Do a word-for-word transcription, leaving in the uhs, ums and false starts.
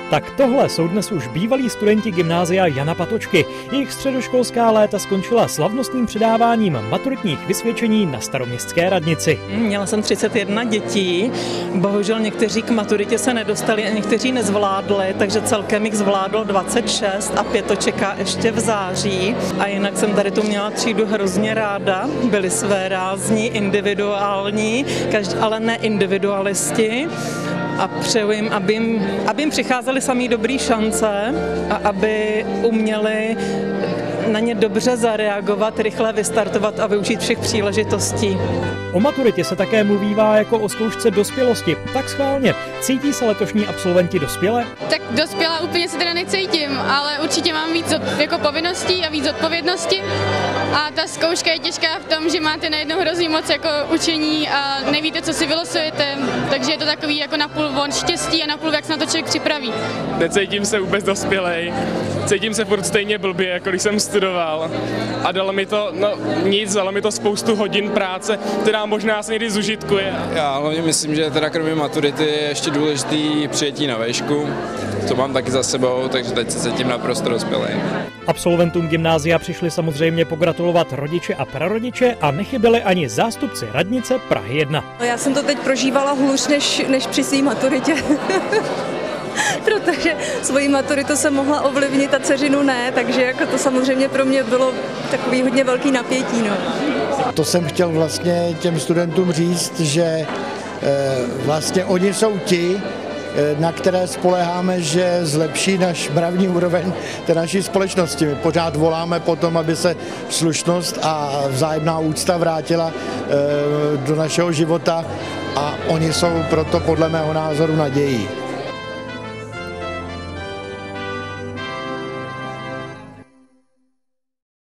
Tak tohle jsou dnes už bývalí studenti gymnázia Jana Patočky. Jejich středoškolská léta skončila slavnostním předáváním maturitních vysvědčení na Staroměstské radnici. Měla jsem třicet jedna dětí, bohužel někteří k maturitě se nedostali a někteří nezvládli, takže celkem jich zvládlo dvacet šest a pět to čeká ještě v září. A jinak jsem tady tu měla třídu hrozně ráda, byli své rázní, individuální, každý, ale ne individualisti. A přeju jim, aby jim, aby jim přicházely samý dobrý šance a aby uměli na ně dobře zareagovat, rychle vystartovat a využít všech příležitostí. O maturitě se také mluvívá jako o zkoušce dospělosti. Tak schválně, cítí se letošní absolventi dospěle? Tak dospělá úplně se teda necítím, ale určitě mám víc jako povinností a víc odpovědnosti. A ta zkouška je těžká v tom, že máte najednou hrozně moc jako učení a nevíte, co si vylosujete, takže je to takový jako napůl von štěstí a napůl, jak se na to člověk připraví. Necítím se vůbec dospělej, cítím se furt stejně blbě, jako když jsem studoval a dalo mi to, no nic, dalo mi to spoustu hodin práce, která možná se někdy zužitkuje. Já hlavně myslím, že teda kromě maturity je ještě důležitý přijetí na véšku, to mám taky za sebou, takže teď se cítím naprosto dospělej. Absolventům gymnázia přišli samozřejmě pogratulovat rodiče a prarodiče a nechyběli ani zástupci radnice Prahy jedna. Já jsem to teď prožívala hůř než, než při svý maturitě. Protože svoji maturitu jsem mohla ovlivnit a dceřinu ne, takže jako to samozřejmě pro mě bylo takový hodně velký napětí. No. To jsem chtěl vlastně těm studentům říct, že e, vlastně oni jsou ti, na které spoléháme, že zlepší náš mravní úroveň té naší společnosti. My pořád voláme po tom, aby se slušnost a vzájemná úcta vrátila do našeho života a oni jsou proto podle mého názoru nadějí.